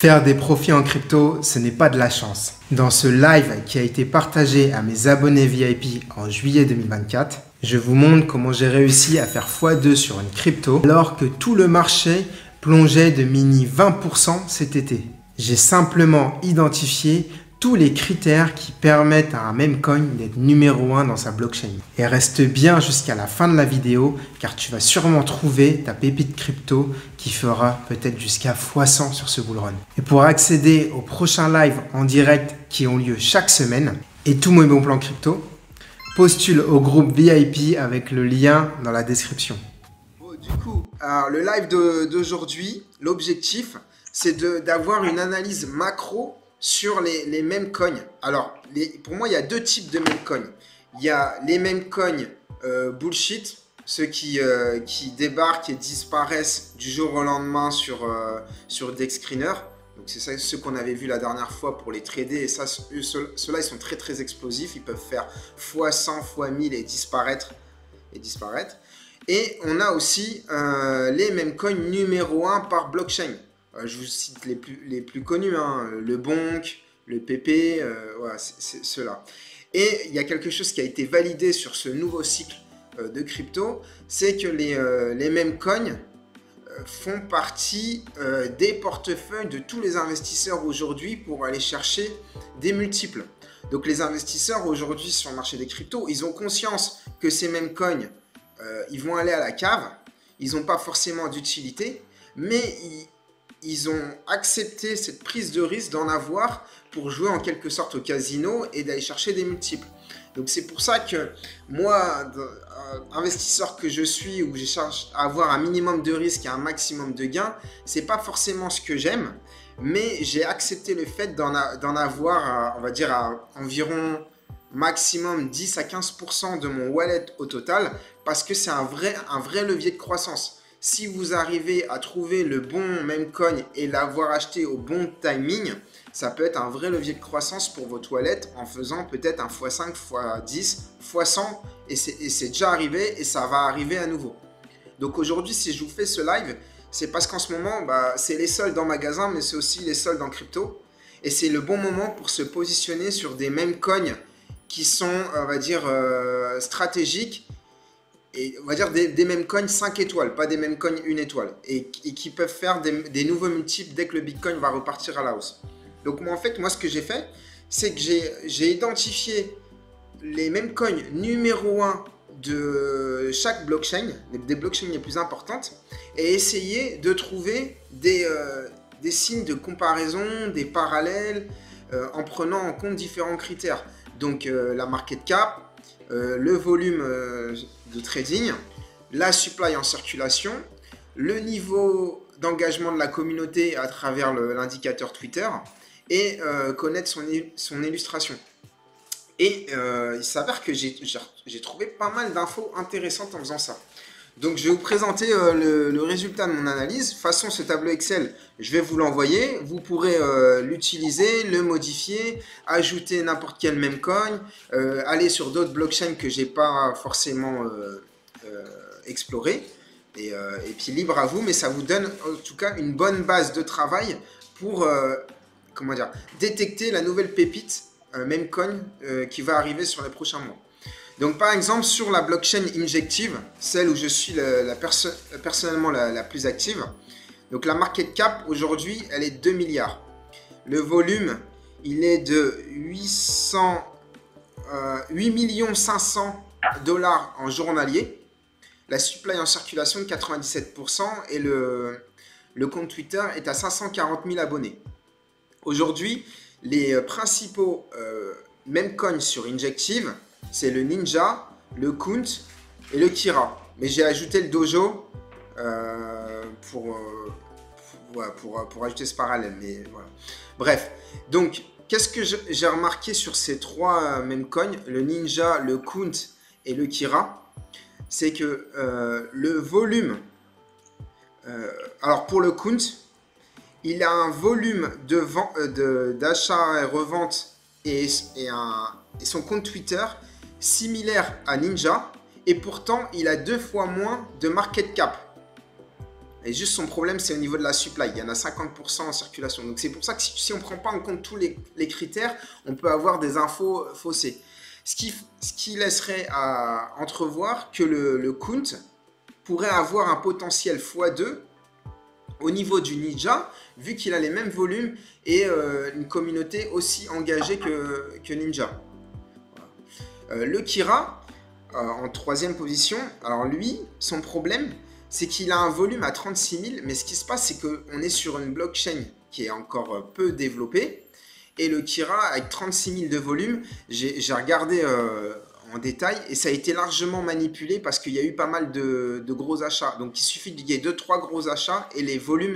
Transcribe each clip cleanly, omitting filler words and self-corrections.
Faire des profits en crypto, ce n'est pas de la chance. Dans ce live qui a été partagé à mes abonnés VIP en juillet 2024, je vous montre comment j'ai réussi à faire x2 sur une crypto alors que tout le marché plongeait de mini 20% cet été. J'ai simplement identifié tous les critères qui permettent à un meme coin d'être numéro 1 dans sa blockchain. Et reste bien jusqu'à la fin de la vidéo car tu vas sûrement trouver ta pépite crypto qui fera peut-être jusqu'à x100 sur ce bullrun. Et pour accéder aux prochains lives en direct qui ont lieu chaque semaine et tous mes bons plans crypto, postule au groupe VIP avec le lien dans la description. Du coup, alors, le live d'aujourd'hui, l'objectif, c'est d'avoir une analyse macro sur les meme coins. Alors, pour moi, il y a deux types de meme coins. Il y a les meme coins bullshit, ceux qui débarquent et disparaissent du jour au lendemain sur Dex Screener. Donc, c'est ça, ceux qu'on avait vu la dernière fois pour les trader. Et ça, ceux-là, ils sont très, très explosifs. Ils peuvent faire x100, x1000 et disparaître. Et on a aussi les meme coins numéro 1 par blockchain. Je vous cite les plus connus, hein, le Bonk, le PP, voilà, c'est ceux-là. Et il y a quelque chose qui a été validé sur ce nouveau cycle de crypto, c'est que les meme coins font partie des portefeuilles de tous les investisseurs aujourd'hui pour aller chercher des multiples. Donc les investisseurs aujourd'hui sur le marché des cryptos, ils ont conscience que ces meme coins, ils vont aller à la cave, ils n'ont pas forcément d'utilité, mais ils ont accepté cette prise de risque d'en avoir pour jouer en quelque sorte au casino et d'aller chercher des multiples. Donc c'est pour ça que moi, investisseur que je suis, où je cherche à avoir un minimum de risque et un maximum de gains, c'est pas forcément ce que j'aime, mais j'ai accepté le fait d'en avoir, on va dire, à environ maximum 10 à 15% de mon wallet au total, parce que c'est un vrai levier de croissance. Si vous arrivez à trouver le bon meme coin et l'avoir acheté au bon timing, ça peut être un vrai levier de croissance pour votre wallet en faisant peut-être un x5, x10, x100 et c'est déjà arrivé et ça va arriver à nouveau. Donc aujourd'hui, si je vous fais ce live, c'est parce qu'en ce moment, c'est les soldes en magasin, mais c'est aussi les soldes en crypto. Et c'est le bon moment pour se positionner sur des meme coins qui sont, on va dire, stratégiques. Et on va dire des meme coins 5 étoiles, pas des meme coins 1 étoile. Et qui peuvent faire des nouveaux multiples dès que le Bitcoin va repartir à la hausse. Donc moi, en fait, ce que j'ai fait, c'est que j'ai identifié les meme coins numéro 1 de chaque blockchain, des blockchains les plus importantes, et essayé de trouver des signes de comparaison, des parallèles, en prenant en compte différents critères. Donc la market cap, le volume de trading, la supply en circulation, le niveau d'engagement de la communauté à travers l'indicateur Twitter et connaître son illustration. Et il s'avère que j'ai trouvé pas mal d'infos intéressantes en faisant ça. Donc je vais vous présenter le résultat de mon analyse. De toute façon, ce tableau Excel, je vais vous l'envoyer. Vous pourrez l'utiliser, le modifier, ajouter n'importe quel meme coin, aller sur d'autres blockchains que j'ai pas forcément exploré. Et puis libre à vous, mais ça vous donne en tout cas une bonne base de travail pour comment dire, détecter la nouvelle pépite meme coin qui va arriver sur les prochains mois. Donc par exemple sur la blockchain Injective, celle où je suis personnellement la plus active, donc la market cap aujourd'hui elle est 2 milliards. Le volume il est de 8 500 $ en journalier. La supply en circulation de 97% et le compte Twitter est à 540 000 abonnés. Aujourd'hui les principaux meme coins sur Injective, c'est le Ninja, le Count et le Kira. Mais j'ai ajouté le Dojo pour ajouter ce parallèle. Mais voilà. Bref, donc qu'est-ce que j'ai remarqué sur ces trois meme coins, le Ninja, le Count et le Kira, c'est que le volume, alors pour le Count, il a un volume d'achat et revente et son compte Twitter similaire à Ninja et pourtant il a 2 fois moins de market cap. Et juste son problème, c'est au niveau de la supply. Il y en a 50% en circulation. Donc c'est pour ça que si on ne prend pas en compte tous les critères, on peut avoir des infos faussées. Ce qui laisserait à entrevoir que le Count pourrait avoir un potentiel x2 au niveau du Ninja, vu qu'il a les mêmes volumes et une communauté aussi engagée que Ninja. Le Kira, en troisième position, alors lui, son problème, c'est qu'il a un volume à 36 000, mais ce qui se passe, c'est qu'on est sur une blockchain qui est encore peu développée, et le Kira, avec 36 000 de volume, j'ai regardé en détail, et ça a été largement manipulé parce qu'il y a eu pas mal de gros achats. Donc il suffit qu'il y ait 2-3 gros achats, et les volumes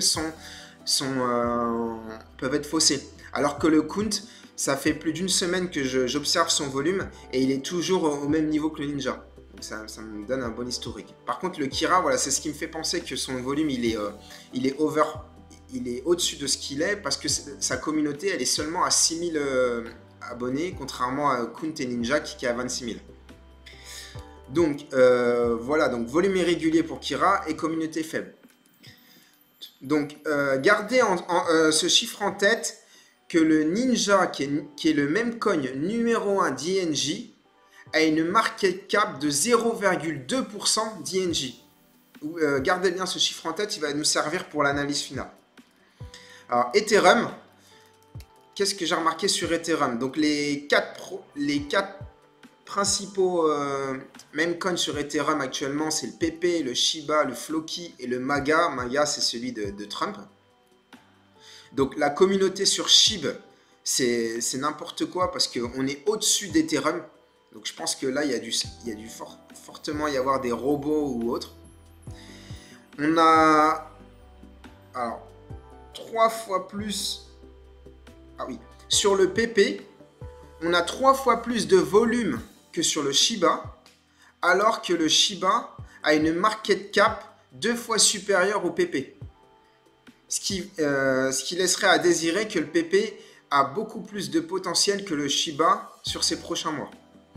peuvent être faussés. Alors que le Count, ça fait plus d'une semaine que j'observe son volume, et il est toujours au même niveau que le Ninja. Ça me donne un bon historique. Par contre, le Kira, voilà, c'est ce qui me fait penser que son volume, il est au-dessus de ce qu'il est, parce que sa communauté, elle est seulement à 6000 abonnés, contrairement à Count et Ninja qui est à 26 000. Donc, voilà, donc volume irrégulier pour Kira et communauté faible. Donc, gardez ce chiffre en tête, que le Ninja, qui est le même coin numéro 1 d'INJ, a une market cap de 0,2% d'INJ. Gardez bien ce chiffre en tête, il va nous servir pour l'analyse finale. Alors, Ethereum, qu'est-ce que j'ai remarqué sur Ethereum? Donc, les quatre principaux meme coins sur Ethereum actuellement, c'est le PP, le Shiba, le Floki et le Maga. Maga, c'est celui de Trump. Donc, la communauté sur SHIB, c'est n'importe quoi parce qu'on est au-dessus d'Ethereum. Donc, je pense que là, il y a dû fortement y avoir des robots ou autres. On a... Alors, 3 fois plus... Ah oui. Sur le PP, on a 3 fois plus de volume que sur le Shiba, alors que le Shiba a une market cap 2 fois supérieure au PP. Ce qui laisserait à désirer que le PP a beaucoup plus de potentiel que le Shiba sur ces prochains mois.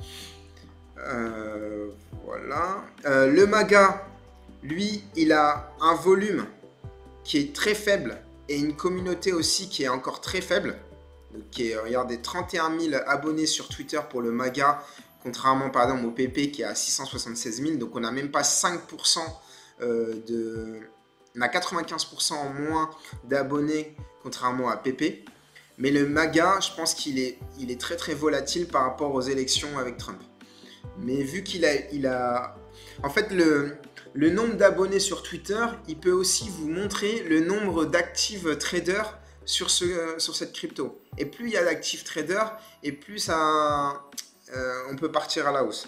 Voilà. Le Maga, lui, il a un volume qui est très faible et une communauté aussi qui est encore très faible. Donc, regardez, 31 000 abonnés sur Twitter pour le Maga, contrairement par exemple au PP qui est à 676 000. Donc on n'a même pas 5% on a 95% en moins d'abonnés contrairement à PP. Mais le Maga, je pense qu'il est très très volatile par rapport aux élections avec Trump. Mais vu qu'il a... En fait, le nombre d'abonnés sur Twitter, il peut aussi vous montrer le nombre d'actifs traders sur cette crypto. Et plus il y a d'actifs traders, et plus on peut partir à la hausse.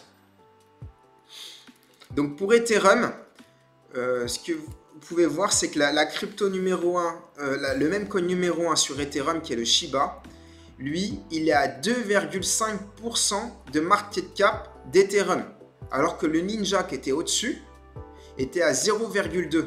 Donc pour Ethereum, ce que vous pouvez voir, c'est que la crypto numéro 1, le même coin numéro 1 sur Ethereum qui est le Shiba, lui, il est à 2,5% de market cap d'Ethereum. Alors que le Ninja qui était au-dessus était à 0,2%.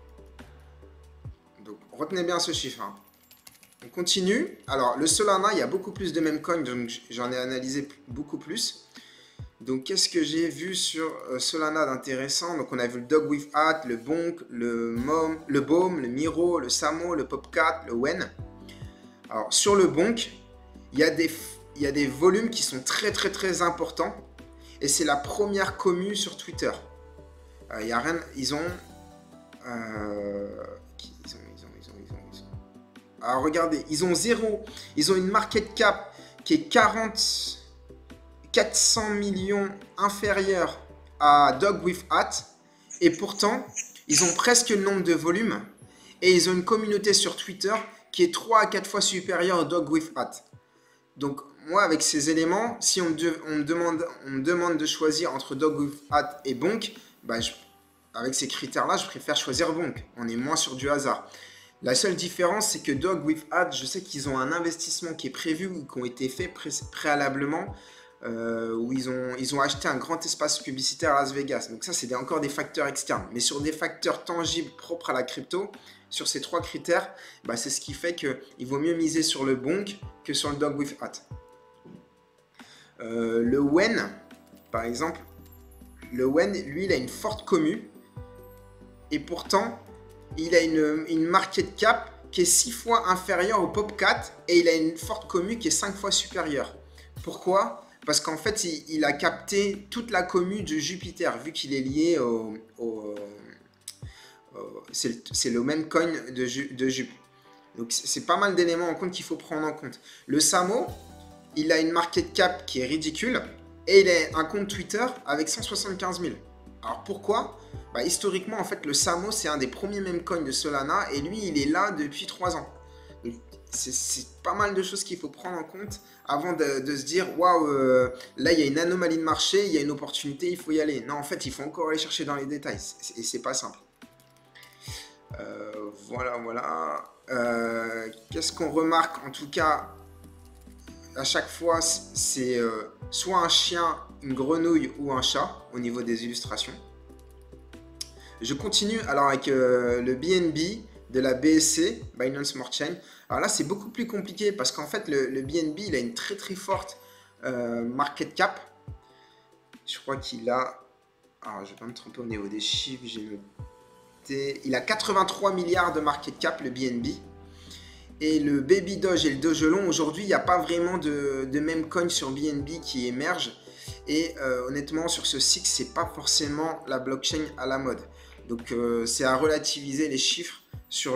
Donc retenez bien ce chiffre. Hein. On continue. Alors le Solana, il y a beaucoup plus de meme coins, donc j'en ai analysé beaucoup plus. Donc qu'est-ce que j'ai vu sur Solana d'intéressant? Donc on a vu le Dog with Hat, le Bonk, le Baume, le Miro, le Samo, le Popcat, le Wen. Alors sur le Bonk, il y a des volumes qui sont très très très importants. Et c'est la première commu sur Twitter. Il y a rien... Ils ont... Alors regardez, ils ont une market cap qui est 400 millions inférieure à Dog with Hat, et pourtant ils ont presque le nombre de volumes et ils ont une communauté sur Twitter qui est 3 à 4 fois supérieure au Dog with Hat. Donc moi, avec ces éléments, si on me demande de choisir entre Dog with Hat et Bonk, avec ces critères-là, je préfère choisir Bonk. On est moins sur du hasard. La seule différence, c'est que Dog with Hat, je sais qu'ils ont un investissement qui est prévu ou qui ont été faits préalablement, où ils ont acheté un grand espace publicitaire à Las Vegas. Donc ça, c'est encore des facteurs externes. Mais sur des facteurs tangibles propres à la crypto, sur ces 3 critères, c'est ce qui fait qu'il vaut mieux miser sur le Bonk que sur le Dog with Hat. Le Wen, par exemple, le Wen, lui, il a une forte commu. Et pourtant, il a une market cap qui est 6 fois inférieure au PopCat et il a une forte commu qui est 5 fois supérieure. Pourquoi? Parce qu'en fait, il a capté toute la commu de Jupiter, vu qu'il est lié c'est le même coin de Jup. Donc c'est pas mal d'éléments en compte qu'il faut prendre en compte. Le Samo, il a une market cap qui est ridicule et il a un compte Twitter avec 175 000. Alors pourquoi? Historiquement, en fait, le Samo, c'est un des premiers meme coins de Solana et lui, il est là depuis 3 ans. Donc, c'est pas mal de choses qu'il faut prendre en compte avant de se dire waouh, là il y a une anomalie de marché, il y a une opportunité, il faut y aller. Non, en fait, il faut encore aller chercher dans les détails et c'est pas simple. Voilà. Qu'est-ce qu'on remarque? En tout cas, à chaque fois, c'est soit un chien, une grenouille ou un chat au niveau des illustrations. Je continue alors avec le BNB de la BSC, Binance Smart Chain. Alors là, c'est beaucoup plus compliqué parce qu'en fait, le BNB, il a une très très forte market cap. Je crois qu'il a... Alors, je ne vais pas me tromper au niveau des chiffres, j'ai noté... Il a 83 milliards de market cap, le BNB. Et le Baby Doge et le Dogelon, aujourd'hui, il n'y a pas vraiment de même coin sur BNB qui émerge. Et honnêtement, sur ce cycle, c'est pas forcément la blockchain à la mode. Donc, c'est à relativiser les chiffres sur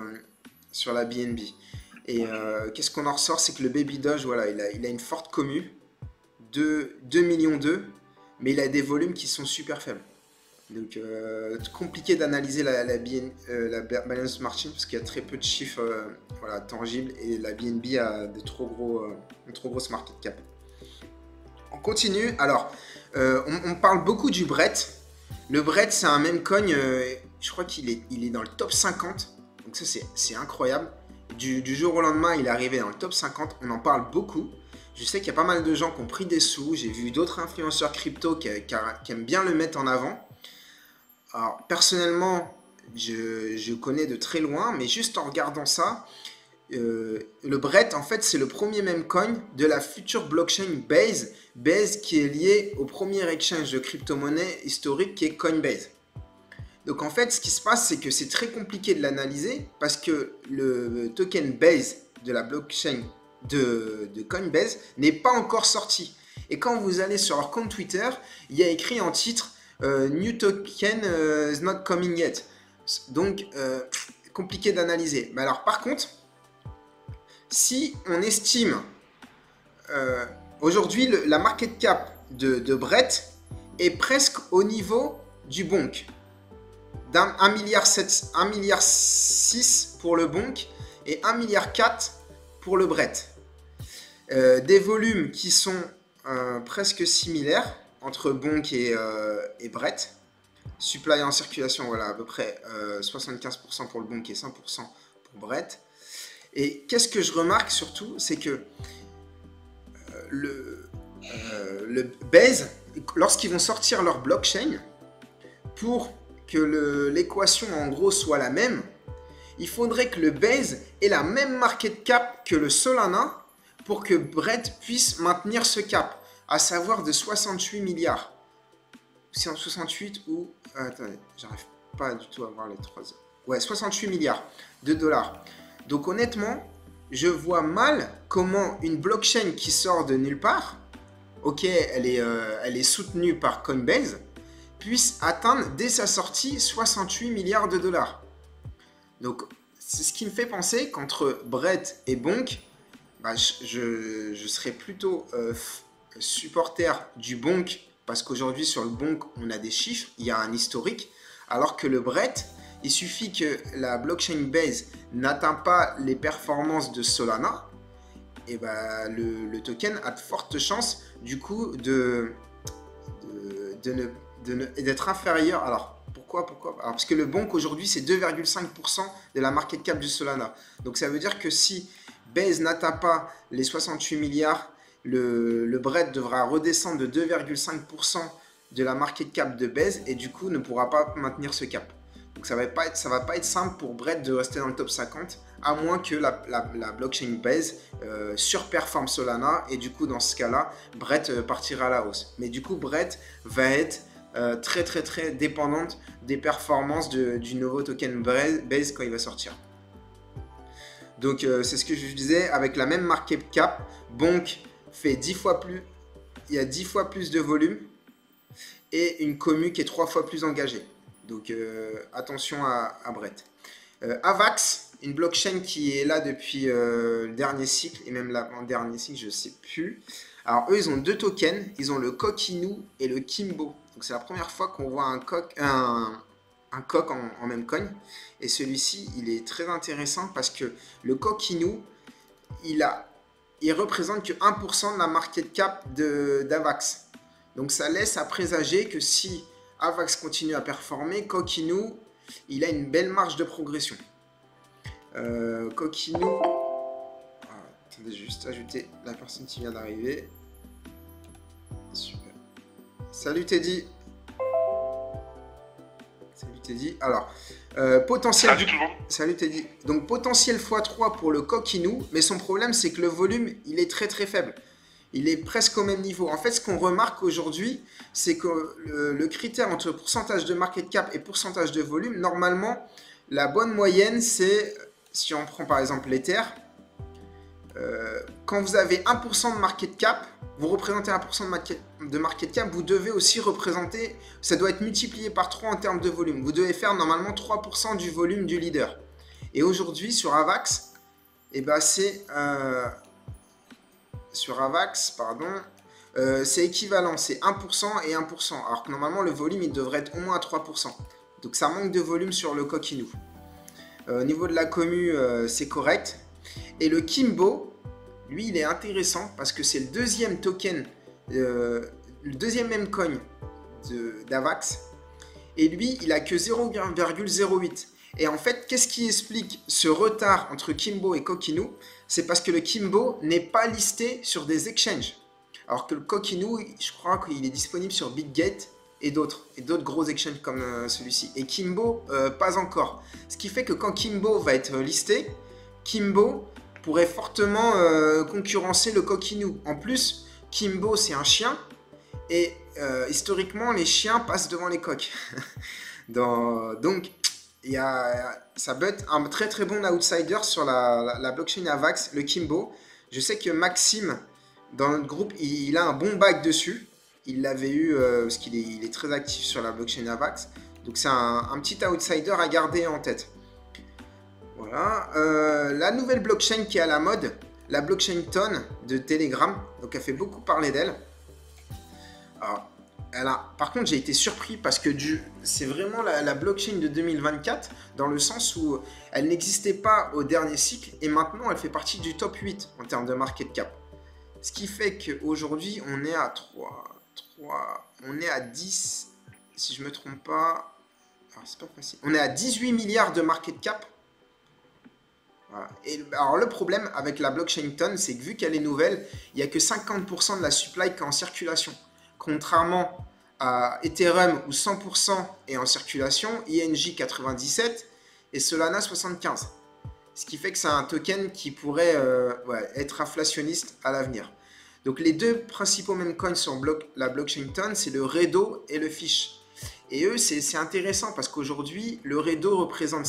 la BNB. Et qu'est-ce qu'on en ressort? C'est que le Baby Doge, voilà, il a une forte commu de 2,2 millions, mais il a des volumes qui sont super faibles. Donc, compliqué d'analyser la Binance Smart Chain parce qu'il y a très peu de chiffres tangibles et la BNB a une trop grosse market cap. On continue. Alors, on parle beaucoup du BRET. Le BRET, c'est un meme coin, je crois qu'il est dans le top 50. Donc ça, c'est incroyable. Du jour au lendemain, il est arrivé dans le top 50. On en parle beaucoup. Je sais qu'il y a pas mal de gens qui ont pris des sous. J'ai vu d'autres influenceurs crypto qui aiment bien le mettre en avant. Alors, personnellement, je connais de très loin, mais juste en regardant ça, le BRET, en fait, c'est le premier meme coin de la future blockchain Base. Base qui est lié au premier exchange de crypto-monnaie historique qui est Coinbase. Donc, en fait, ce qui se passe, c'est que c'est très compliqué de l'analyser parce que le token Base de la blockchain de Coinbase n'est pas encore sorti. Et quand vous allez sur leur compte Twitter, il y a écrit en titre New token is not coming yet. Donc, compliqué d'analyser. Mais alors, par contre, si on estime aujourd'hui la market cap de BRET est presque au niveau du Bonk, d'un 1,6 milliard pour le Bonk et 1,4 milliard pour le BRET. Des volumes qui sont presque similaires entre Bonk et BRET. Supply en circulation, voilà, à peu près 75% pour le Bonk et 100% pour BRET. Et qu'est-ce que je remarque surtout, c'est que le Base, lorsqu'ils vont sortir leur blockchain, pour que l'équation en gros soit la même, il faudrait que le Base ait la même market cap que le Solana pour que BRET puisse maintenir ce cap, à savoir de 68 milliards. C'est en 68 ou... attendez, j'arrive pas du tout à voir les 3 heures. Ouais, 68 milliards de dollars. Donc honnêtement, je vois mal comment une blockchain qui sort de nulle part, ok, elle est soutenue par Coinbase, puisse atteindre dès sa sortie 68 milliards de dollars. Donc c'est ce qui me fait penser qu'entre BRET et Bonk, je serais plutôt supporter du Bonk parce qu'aujourd'hui sur le Bonk on a des chiffres, il y a un historique, alors que le BRET, il suffit que la blockchain Base n'atteint pas les performances de Solana, et le token a de fortes chances du coup d'être inférieur. Alors pourquoi Alors, parce que le Bonk aujourd'hui c'est 2,5% de la market cap du Solana. Donc ça veut dire que si Base n'atteint pas les 68 milliards, le BRET devra redescendre de 2,5% de la market cap de Base et du coup ne pourra pas maintenir ce cap. Donc ça va pas être simple pour BRET de rester dans le top 50, à moins que la blockchain Base surperforme Solana, et du coup dans ce cas-là, BRET partira à la hausse. Mais du coup BRET va être très dépendante des performances du nouveau token Base quand il va sortir. Donc c'est ce que je disais, avec la même market cap, Bonk fait 10 fois plus, il y a 10 fois plus de volume et une commu qui est 3 fois plus engagée. Donc attention à Brett. Avax, une blockchain qui est là depuis le dernier cycle et même l'avant-dernier cycle, je ne sais plus. Alors eux, ils ont deux tokens, ils ont le Kokinu et le Kimbo. Donc c'est la première fois qu'on voit un coq en même coin. Et celui-ci, il est très intéressant parce que le Kokinu, il représente que 1% de la market cap d'Avax. Donc ça laisse à présager que si Avax continue à performer, Kokinu, il a une belle marge de progression. Kokinu, attendez, juste ajouter la personne qui vient d'arriver. Super. Salut Teddy. Salut Teddy. Alors, potentiel. Salut tout le monde. Salut Teddy. Donc potentiel x3 pour le Kokinu, mais son problème c'est que le volume, il est très faible. Il est presque au même niveau. En fait, ce qu'on remarque aujourd'hui, c'est que le critère entre pourcentage de market cap et pourcentage de volume, normalement, la bonne moyenne, c'est, si on prend par exemple l'Ether, quand vous avez 1% de market cap, vous représentez 1% de market cap, vous devez aussi représenter, ça doit être multiplié par 3 en termes de volume. Vous devez faire normalement 3% du volume du leader. Et aujourd'hui, sur Avax, c'est... sur Avax, pardon, c'est équivalent, c'est 1% et 1%, alors que normalement le volume il devrait être au moins à 3%. Donc ça manque de volume sur le Kokinu. Au niveau de la commu, c'est correct. Et le Kimbo, lui il est intéressant parce que c'est le deuxième token, le deuxième même coin d'Avax. Et lui il a que 0,08. Et en fait, qu'est-ce qui explique ce retard entre Kimbo et Kokinu? C'est parce que le Kimbo n'est pas listé sur des exchanges. Alors que le Kokinu, je crois qu'il est disponible sur BitGate et d'autres gros exchanges comme celui-ci. Et Kimbo, pas encore. Ce qui fait que quand Kimbo va être listé, Kimbo pourrait fortement concurrencer le Kokinu. En plus, Kimbo, c'est un chien. Et historiquement, les chiens passent devant les coqs. Donc... ça peut être un très bon outsider sur la blockchain Avax, le Kimbo. Je sais que Maxime, dans notre groupe, il a un bon bac dessus. Il l'avait eu parce qu'il est très actif sur la blockchain Avax. Donc c'est un petit outsider à garder en tête. Voilà. La nouvelle blockchain qui est à la mode, la blockchain Ton de Telegram. Donc elle fait beaucoup parler d'elle. Alors, par contre, j'ai été surpris parce que c'est vraiment la blockchain de 2024 dans le sens où elle n'existait pas au dernier cycle et maintenant elle fait partie du top 8 en termes de market cap. Ce qui fait qu'aujourd'hui on est à on est à 10, si je ne me trompe pas, c'est pas facile. On est à 18 milliards de market cap. Voilà. Et alors le problème avec la blockchain Ton, c'est que vu qu'elle est nouvelle, il n'y a que 50% de la supply qui est en circulation. Contrairement à Ethereum où 100% est en circulation, INJ 97 et Solana 75. Ce qui fait que c'est un token qui pourrait être inflationniste à l'avenir. Donc les deux principaux meme coins sur la blockchain Ton, c'est le Redo et le Fish. Et eux, c'est intéressant parce qu'aujourd'hui, le Redo représente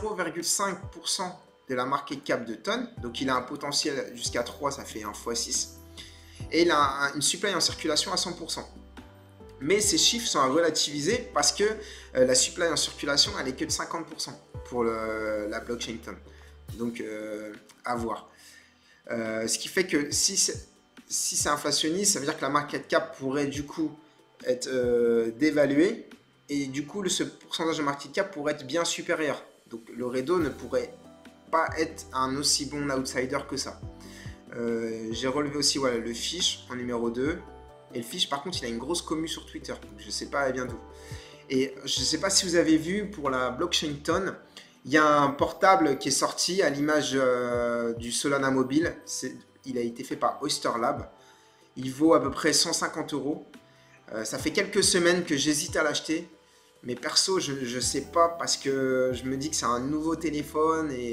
0,5% de la market cap de Ton. Donc il a un potentiel jusqu'à 3, ça fait 1 x 6. Et il a une supply en circulation à 100%. Mais ces chiffres sont à relativiser parce que la supply en circulation, elle est que de 50% pour la blockchain Ton. Donc, à voir. Ce qui fait que si c'est inflationniste, ça veut dire que la market cap pourrait du coup être dévaluée. Et du coup, ce pourcentage de market cap pourrait être bien supérieur. Donc, le Redo ne pourrait pas être un aussi bon outsider que ça. J'ai relevé aussi le Fish en numéro 2. Et le Fish, par contre, il a une grosse commu sur Twitter. Donc je ne sais pas, elle vient d'où. Et je ne sais pas si vous avez vu, pour la blockchain Ton, il y a un portable qui est sorti à l'image du Solana Mobile. Il a été fait par Oyster Lab. Il vaut à peu près 150 €. Ça fait quelques semaines que j'hésite à l'acheter. Mais perso, je ne sais pas parce que je me dis que c'est un nouveau téléphone et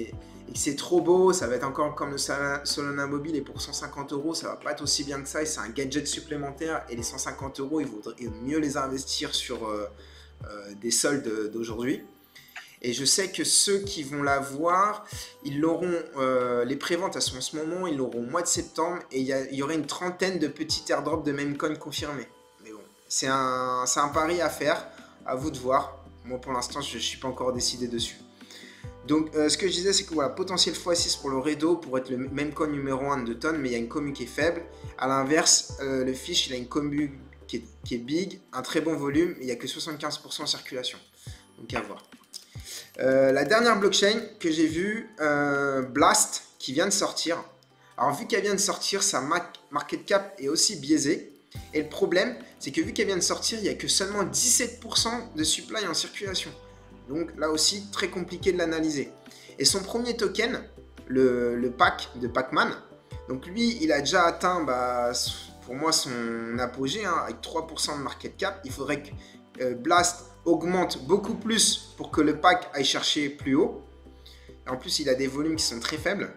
et que c'est trop beau, ça va être encore comme le Solana Mobile et pour 150 €, ça va pas être aussi bien que ça et c'est un gadget supplémentaire et les 150 €, il vaudrait mieux les investir sur des soldes d'aujourd'hui. Et je sais que ceux qui vont l'avoir, ils l'auront, les préventes elles sont en ce moment, ils l'auront au mois de septembre et il y aurait une trentaine de petits airdrops de Memecoin confirmés. Mais bon, c'est un pari à faire, à vous de voir. Moi pour l'instant, je ne suis pas encore décidé dessus. Donc ce que je disais, c'est que voilà, potentiel x6 pour le Redo pour être le Memecoin numéro 1 de tonnes, mais il y a une commu qui est faible. A l'inverse, le Fish, il a une commu qui est big, un très bon volume, mais il n'y a que 75% en circulation. Donc à voir. La dernière blockchain que j'ai vue, Blast, qui vient de sortir. Alors vu qu'elle vient de sortir, sa market cap est aussi biaisée. Et le problème, c'est que vu qu'elle vient de sortir, il n'y a que seulement 17% de supply en circulation. Donc là aussi, très compliqué de l'analyser. Et son premier token, le pack de Pac-Man, donc lui, il a déjà atteint, pour moi, son apogée, hein, avec 3% de market cap. Il faudrait que Blast augmente beaucoup plus pour que le pack aille chercher plus haut. Et en plus, il a des volumes qui sont très faibles.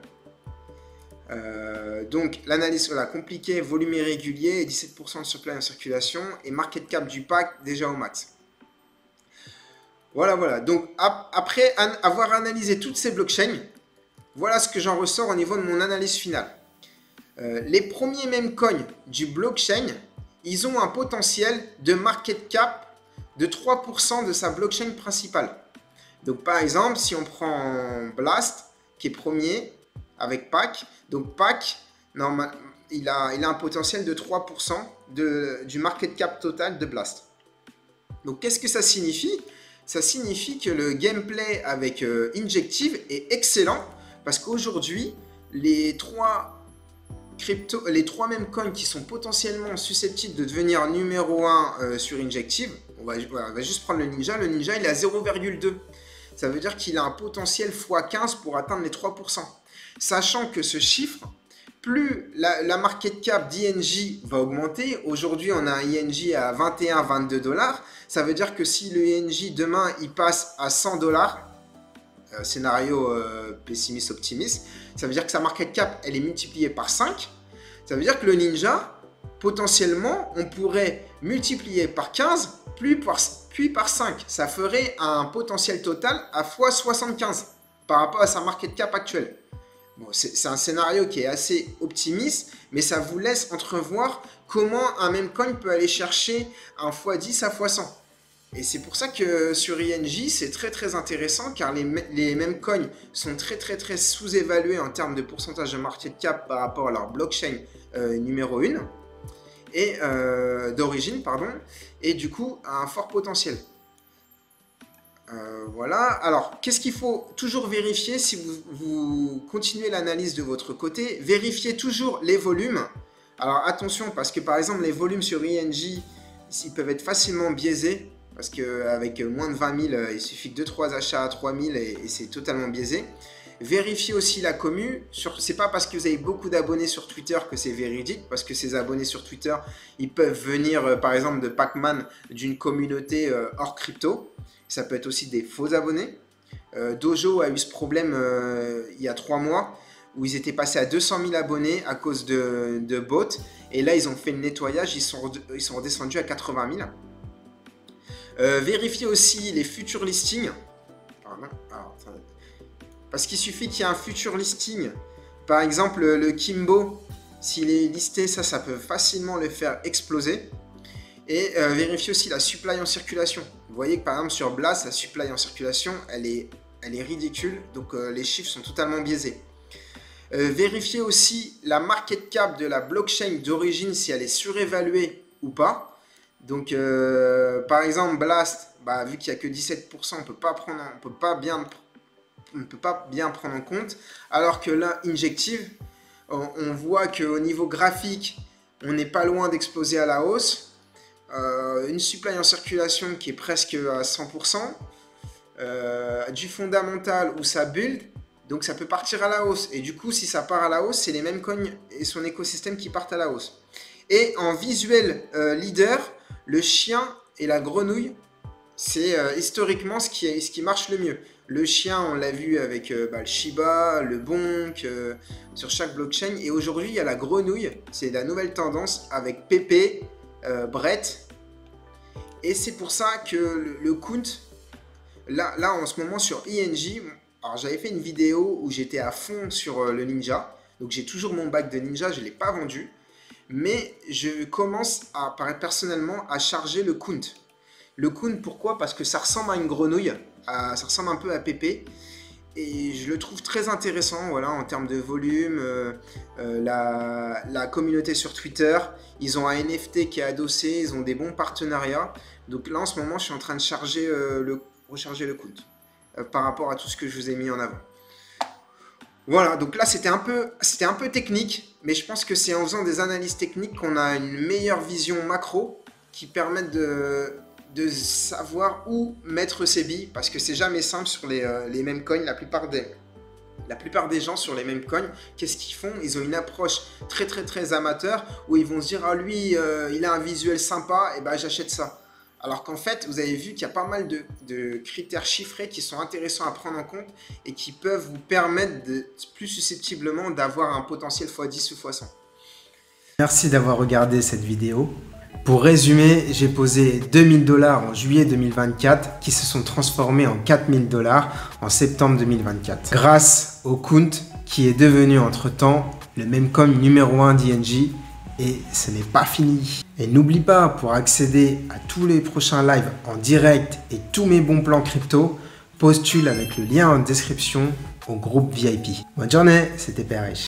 Donc l'analyse, voilà, compliquée, volume irrégulier, 17% de supply en circulation et market cap du pack déjà au max. Voilà. Donc après avoir analysé toutes ces blockchains, voilà ce que j'en ressors au niveau de mon analyse finale. Les premiers Memecoin du blockchain, ils ont un potentiel de market cap de 3% de sa blockchain principale. Donc par exemple, si on prend Blast, qui est premier, avec PAC, donc PAC, il a un potentiel de 3% du market cap total de Blast. Donc qu'est-ce que ça signifie? Ça signifie que le gameplay avec Injective est excellent, parce qu'aujourd'hui, les trois Memecoins qui sont potentiellement susceptibles de devenir numéro 1 sur Injective, on va juste prendre le Ninja. Le Ninja, il est à 0,2. Ça veut dire qu'il a un potentiel x15 pour atteindre les 3%. Sachant que ce chiffre, plus la market cap d'INJ va augmenter. Aujourd'hui, on a un INJ à 21-22 $. Ça veut dire que si le INJ demain, il passe à 100 $, scénario pessimiste-optimiste, ça veut dire que sa market cap, elle est multipliée par 5. Ça veut dire que le Ninja, potentiellement, on pourrait multiplier par 15, puis par 5. Ça ferait un potentiel total à x75 par rapport à sa market cap actuelle. Bon, c'est un scénario qui est assez optimiste, mais ça vous laisse entrevoir comment un Memecoin peut aller chercher un x10 à x100. Et c'est pour ça que sur INJ, c'est très intéressant, car les Memecoins sont très sous-évalués en termes de pourcentage de market cap par rapport à leur blockchain numéro 1 et d'origine, pardon, et du coup a un fort potentiel. Voilà, alors qu'est-ce qu'il faut toujours vérifier si vous continuez l'analyse de votre côté? Vérifiez toujours les volumes. Alors attention, parce que par exemple les volumes sur INJ, ils peuvent être facilement biaisés, parce qu'avec moins de 20 000, il suffit que 2-3 achats à 3 000 et c'est totalement biaisé. Vérifiez aussi la commu. C'est pas parce que vous avez beaucoup d'abonnés sur Twitter que c'est véridique, parce que ces abonnés sur Twitter, ils peuvent venir par exemple de Pac-Man, d'une communauté hors crypto. Ça peut être aussi des faux abonnés. Dojo a eu ce problème il y a 3 mois, où ils étaient passés à 200 000 abonnés à cause de bots. Et là, ils ont fait le nettoyage, ils sont redescendus à 80 000. Vérifiez aussi les futurs listings. Parce qu'il suffit qu'il y ait un future listing. Par exemple, le Kimbo, s'il est listé, ça peut facilement le faire exploser. Et vérifiez aussi la supply en circulation. Vous voyez que par exemple sur Blast, la supply en circulation, elle est ridicule. Donc les chiffres sont totalement biaisés. Vérifiez aussi la market cap de la blockchain d'origine, si elle est surévaluée ou pas. Donc par exemple Blast, vu qu'il n'y a que 17%, on ne peut pas bien prendre en compte. Alors que là, Injective, on voit qu'au niveau graphique, on n'est pas loin d'exploser à la hausse. Une supply en circulation qui est presque à 100%, du fondamental où ça build, donc ça peut partir à la hausse. Et du coup, si ça part à la hausse, c'est les Memecoins et son écosystème qui partent à la hausse. Et en visuel leader, le chien et la grenouille, c'est historiquement ce qui marche le mieux. Le chien, on l'a vu avec le Shiba, le Bonk, sur chaque blockchain. Et aujourd'hui, il y a la grenouille. C'est la nouvelle tendance avec Pepe, Brett. Et c'est pour ça que le Count, là en ce moment sur INJ, alors j'avais fait une vidéo où j'étais à fond sur le Ninja. Donc j'ai toujours mon bac de Ninja, je ne l'ai pas vendu. Mais je commence personnellement à charger le Count. Le Count, pourquoi? Parce que ça ressemble à une grenouille, ça ressemble un peu à Pépé. Et je le trouve très intéressant, voilà, en termes de volume, la communauté sur Twitter. Ils ont un NFT qui est adossé, ils ont des bons partenariats. Donc là, en ce moment, je suis en train de recharger le Count par rapport à tout ce que je vous ai mis en avant. Voilà, donc là, c'était un peu technique, mais je pense que c'est en faisant des analyses techniques qu'on a une meilleure vision macro qui permettent de savoir où mettre ses billes, parce que c'est jamais simple sur les mêmes coins. La plupart des gens sur les mêmes coins, qu'est-ce qu'ils font? Ils ont une approche très amateur, où ils vont se dire, ah lui, il a un visuel sympa, et ben j'achète ça. Alors qu'en fait, vous avez vu qu'il y a pas mal de critères chiffrés qui sont intéressants à prendre en compte et qui peuvent vous permettre plus susceptiblement d'avoir un potentiel x10 ou x100. Merci d'avoir regardé cette vidéo. Pour résumer, j'ai posé 2000 $ en juillet 2024 qui se sont transformés en 4000 $ en septembre 2024. Grâce au Count qui est devenu entre-temps le même coin numéro 1 d'INJ. Et ce n'est pas fini. Et n'oublie pas, pour accéder à tous les prochains lives en direct et tous mes bons plans crypto, postule avec le lien en description au groupe VIP. Bonne journée, c'était PRH.